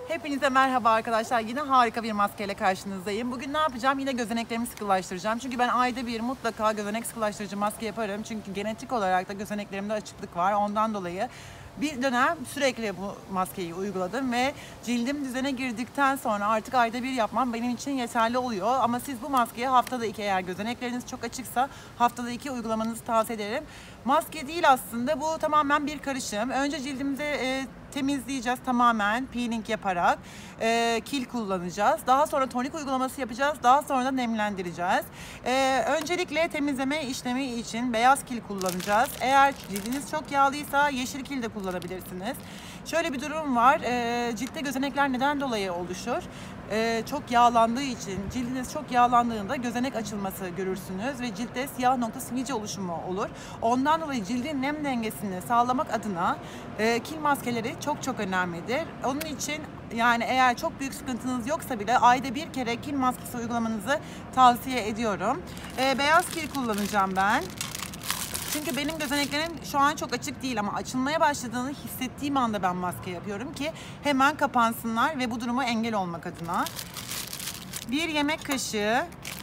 Hepinize merhaba arkadaşlar. Yine harika bir maskeyle karşınızdayım. Bugün ne yapacağım? Yine gözeneklerimi sıkılaştıracağım. Çünkü ben ayda bir mutlaka gözenek sıkılaştırıcı maske yaparım. Çünkü genetik olarak da gözeneklerimde açıklık var. Ondan dolayı bir dönem sürekli bu maskeyi uyguladım ve cildim düzene girdikten sonra artık ayda bir yapmam benim için yeterli oluyor. Ama siz bu maskeyi haftada 2, eğer gözenekleriniz çok açıksa haftada 2 uygulamanızı tavsiye ederim. Maske değil aslında, bu tamamen bir karışım. Önce cildimize temizleyeceğiz tamamen peeling yaparak. Kil kullanacağız. Daha sonra tonik uygulaması yapacağız. Daha sonra da nemlendireceğiz. Öncelikle temizleme işlemi için beyaz kil kullanacağız. Eğer cildiniz çok yağlıysa yeşil kil de kullanabilirsiniz. Şöyle bir durum var. Ciltte gözenekler neden dolayı oluşur? Çok yağlandığı için, cildiniz çok yağlandığında gözenek açılması görürsünüz ve ciltte siyah nokta sivilce oluşumu olur. Ondan dolayı cildin nem dengesini sağlamak adına kil maskeleri çok önemlidir. Onun için yani eğer çok büyük sıkıntınız yoksa bile ayda bir kere kil maskesi uygulamanızı tavsiye ediyorum. Beyaz kil kullanacağım ben. Çünkü benim gözeneklerim şu an çok açık değil ama açılmaya başladığını hissettiğim anda ben maske yapıyorum ki hemen kapansınlar ve bu duruma engel olmak adına. 1 yemek kaşığı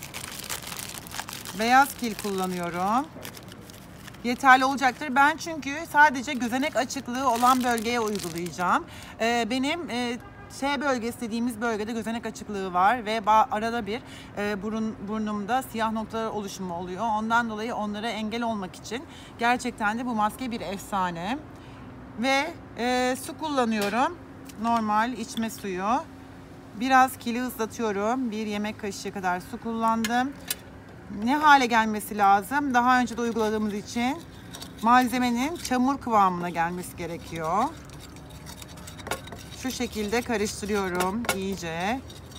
beyaz kil kullanıyorum. Yeterli olacaktır. Ben çünkü sadece gözenek açıklığı olan bölgeye uygulayacağım. Benim S bölgesi dediğimiz bölgede gözenek açıklığı var ve arada bir burnumda siyah noktalar oluşumu oluyor. Ondan dolayı onlara engel olmak için gerçekten de bu maske bir efsane. Ve su kullanıyorum. Normal içme suyu. Biraz kili ıslatıyorum. 1 yemek kaşığı kadar su kullandım. Ne hale gelmesi lazım? Daha önce de uyguladığımız için malzemenin çamur kıvamına gelmesi gerekiyor. Şu şekilde karıştırıyorum iyice.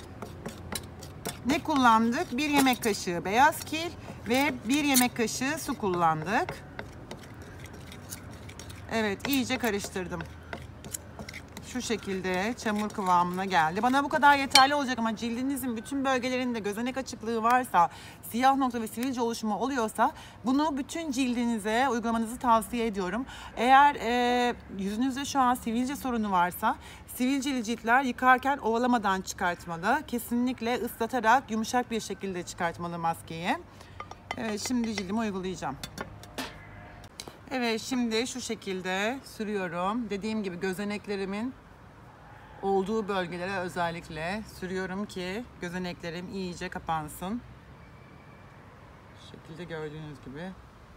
Ne kullandık? 1 yemek kaşığı beyaz kil ve 1 yemek kaşığı su kullandık. Evet, iyice karıştırdım. Şu şekilde çamur kıvamına geldi. Bana bu kadar yeterli olacak ama cildinizin bütün bölgelerinde gözenek açıklığı varsa, siyah nokta ve sivilce oluşumu oluyorsa bunu bütün cildinize uygulamanızı tavsiye ediyorum. Eğer yüzünüzde şu an sivilce sorunu varsa sivilceli ciltler yıkarken ovalamadan çıkartmalı. Kesinlikle ıslatarak yumuşak bir şekilde çıkartmalı maskeyi. Evet, şimdi cildime uygulayacağım. Evet, şimdi şu şekilde sürüyorum. Dediğim gibi gözeneklerimin olduğu bölgelere özellikle sürüyorum ki gözeneklerim iyice kapansın. Şu şekilde gördüğünüz gibi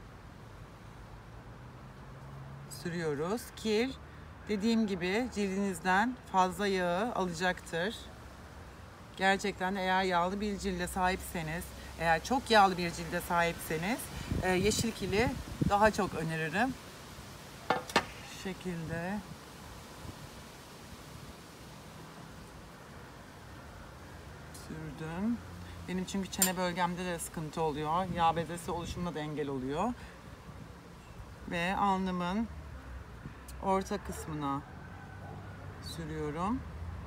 sürüyoruz. Kil dediğim gibi cildinizden fazla yağı alacaktır. Gerçekten eğer yağlı bir cilde sahipseniz, eğer çok yağlı bir cilde sahipseniz yeşil kili daha çok öneririm. Şu şekilde sürdüm. Benim çünkü çene bölgemde de sıkıntı oluyor. Yağ bezesi oluşumuna da engel oluyor. Ve alnımın orta kısmına sürüyorum.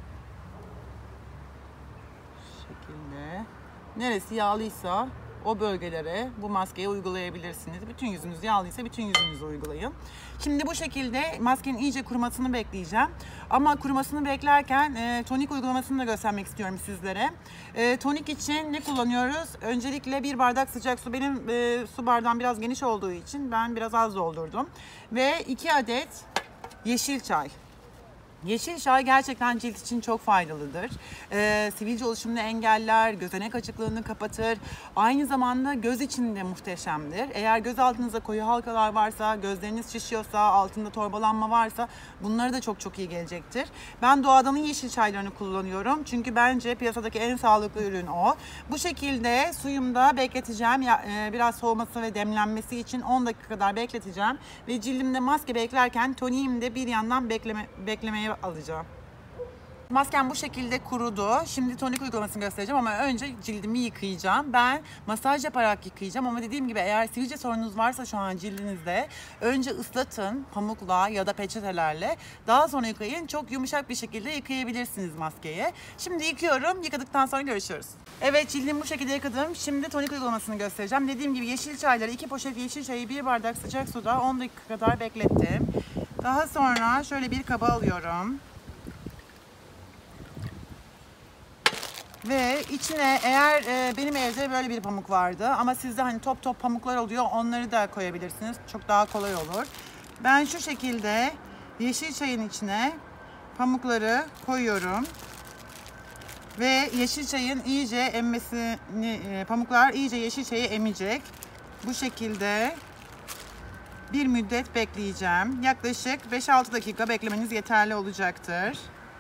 Şu şekilde. Neresi yağlıysa o bölgelere bu maskeyi uygulayabilirsiniz. Bütün yüzünüz yağlıysa bütün yüzünüzü uygulayın. Şimdi bu şekilde maskenin iyice kurumasını bekleyeceğim. Ama kurumasını beklerken tonik uygulamasını da göstermek istiyorum sizlere. Tonik için ne kullanıyoruz? Öncelikle 1 bardak sıcak su. Benim su bardağım biraz geniş olduğu için ben biraz az doldurdum. Ve 2 adet yeşil çay. Yeşil çay gerçekten cilt için çok faydalıdır. Sivilce oluşumunu engeller, gözenek açıklığını kapatır. Aynı zamanda göz için de muhteşemdir. Eğer göz altınızda koyu halkalar varsa, gözleriniz şişiyorsa, altında torbalanma varsa bunlara da çok iyi gelecektir. Ben Doğadan'ın yeşil çaylarını kullanıyorum. Çünkü bence piyasadaki en sağlıklı ürün o. Bu şekilde suyumda bekleteceğim. Biraz soğuması ve demlenmesi için 10 dakika kadar bekleteceğim. Ve cildimde maske beklerken toniğimi de bir yandan beklemeye alacağım. Maskem bu şekilde kurudu. Şimdi tonik uygulamasını göstereceğim ama önce cildimi yıkayacağım. Ben masaj yaparak yıkayacağım ama dediğim gibi eğer sivilce sorununuz varsa şu an cildinizde önce ıslatın pamukla ya da peçetelerle. Daha sonra yıkayın. Çok yumuşak bir şekilde yıkayabilirsiniz maskeyi. Şimdi yıkıyorum. Yıkadıktan sonra görüşürüz. Evet, cildimi bu şekilde yıkadım. Şimdi tonik uygulamasını göstereceğim. Dediğim gibi yeşil çayları 2 poşet yeşil çayı 1 bardak sıcak suda 10 dakika kadar beklettim. Daha sonra şöyle bir kaba alıyorum. Ve içine eğer benim evde böyle bir pamuk vardı ama sizde hani top top pamuklar oluyor, onları da koyabilirsiniz. Çok daha kolay olur. Ben şu şekilde yeşil çayın içine pamukları koyuyorum. Ve yeşil çayın iyice emmesini, pamuklar iyice yeşil çayı emecek. Bu şekilde bir müddet bekleyeceğim. Yaklaşık 5-6 dakika beklemeniz yeterli olacaktır.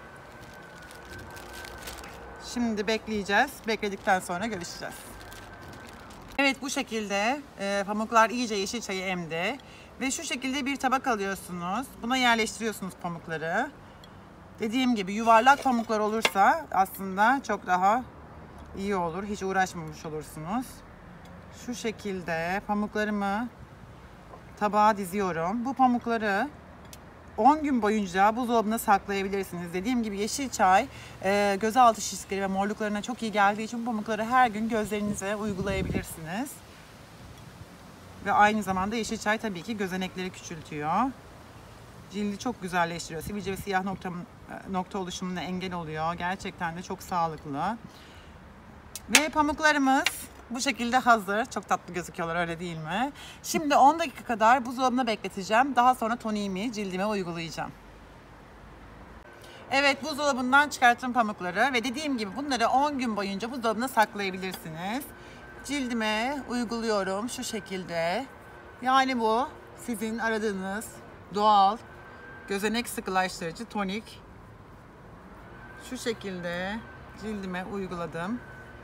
Şimdi bekleyeceğiz. Bekledikten sonra görüşeceğiz. Evet, bu şekilde pamuklar iyice yeşil çayı emdi. Ve şu şekilde bir tabak alıyorsunuz. Buna yerleştiriyorsunuz pamukları. Dediğim gibi yuvarlak pamuklar olursa aslında çok daha iyi olur. Hiç uğraşmamış olursunuz. Şu şekilde pamuklarımı tabağa diziyorum. Bu pamukları 10 gün boyunca buzdolabında saklayabilirsiniz. Dediğim gibi yeşil çay gözaltı şişleri ve morluklarına çok iyi geldiği için bu pamukları her gün gözlerinize uygulayabilirsiniz. Ve aynı zamanda yeşil çay tabii ki gözenekleri küçültüyor. Cildi çok güzelleştiriyor. Sivilce ve siyah nokta oluşumuna engel oluyor. Gerçekten de çok sağlıklı. Ve pamuklarımız bu şekilde hazır. Çok tatlı gözüküyorlar, öyle değil mi? Şimdi 10 dakika kadar buzdolabına bekleteceğim. Daha sonra toniğimi cildime uygulayacağım. Evet, buzdolabından çıkarttım pamukları ve dediğim gibi bunları 10 gün boyunca buzdolabına saklayabilirsiniz. Cildime uyguluyorum şu şekilde. Yani bu sizin aradığınız doğal gözenek sıkılaştırıcı tonik. Şu şekilde cildime uyguladım.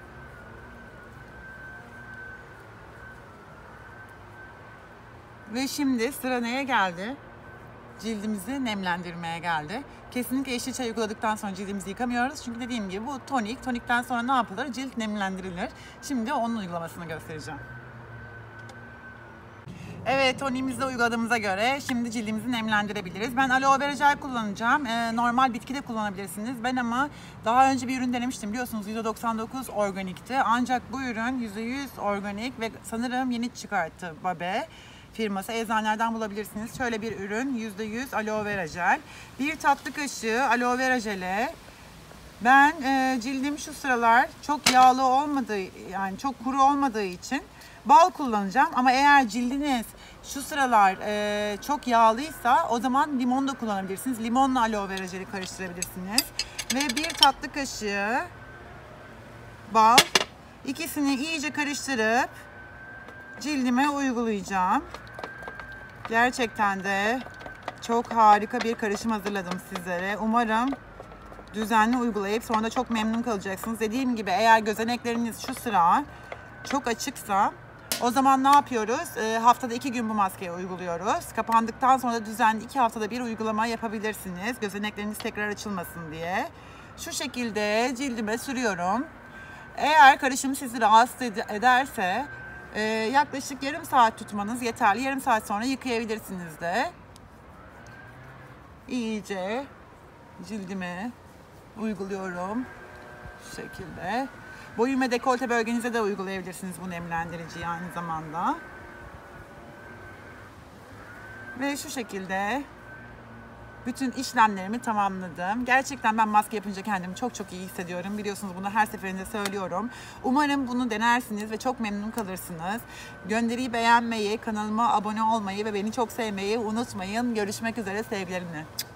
Ve şimdi sıra neye geldi? Cildimizi nemlendirmeye geldi. Kesinlikle yeşil çay uyguladıktan sonra cildimizi yıkamıyoruz. Çünkü dediğim gibi bu tonik. Tonikten sonra ne yapılır? Cilt nemlendirilir. Şimdi onun uygulamasını göstereceğim. Evet, toniğimizi de uyguladığımıza göre şimdi cildimizi nemlendirebiliriz. Ben aloe vera jel kullanacağım. Normal bitki de kullanabilirsiniz. Ben ama daha önce bir ürün denemiştim. Biliyorsunuz %99 organikti. Ancak bu ürün %100 organik ve sanırım yeni çıkarttı Babe firması. Eczanelerden bulabilirsiniz. Şöyle bir ürün, %100 aloe vera jel. Bir tatlı kaşığı aloe vera jele ben cildim şu sıralar çok yağlı olmadığı, yani çok kuru olmadığı için bal kullanacağım. Ama eğer cildiniz şu sıralar çok yağlıysa o zaman limon da kullanabilirsiniz. Limonla aloe vera jeli karıştırabilirsiniz. Ve bir tatlı kaşığı bal. İkisini iyice karıştırıp cildime uygulayacağım. Gerçekten de çok harika bir karışım hazırladım sizlere. Umarım düzenli uygulayıp sonra da çok memnun kalacaksınız. Dediğim gibi eğer gözenekleriniz şu sıra çok açıksa o zaman ne yapıyoruz? Haftada 2 gün bu maskeyi uyguluyoruz. Kapandıktan sonra da düzenli 2 haftada bir uygulama yapabilirsiniz. Gözenekleriniz tekrar açılmasın diye. Şu şekilde cildime sürüyorum. Eğer karışım sizi rahatsız ederse yaklaşık yarım saat tutmanız yeterli. Yarım saat sonra yıkayabilirsiniz de. İyice cildime uyguluyorum. Şu şekilde. Boyun ve dekolte bölgenize de uygulayabilirsiniz bu nemlendiriciyi aynı zamanda. Ve şu şekilde bütün işlemlerimi tamamladım. Gerçekten ben maske yapınca kendimi çok çok iyi hissediyorum. Biliyorsunuz bunu her seferinde söylüyorum. Umarım bunu denersiniz ve çok memnun kalırsınız. Gönderiyi beğenmeyi, kanalıma abone olmayı ve beni çok sevmeyi unutmayın. Görüşmek üzere, sevgilerimle.